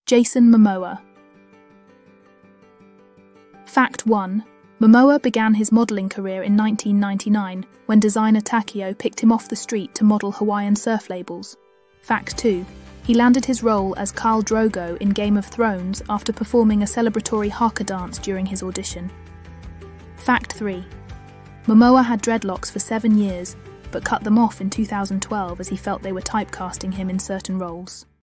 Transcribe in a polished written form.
Jason Momoa. Fact 1. Momoa began his modelling career in 1999 when designer Takio picked him off the street to model Hawaiian surf labels. Fact 2. He landed his role as Khal Drogo in Game of Thrones after performing a celebratory haka dance during his audition. Fact 3. Momoa had dreadlocks for 7 years, but cut them off in 2012 as he felt they were typecasting him in certain roles.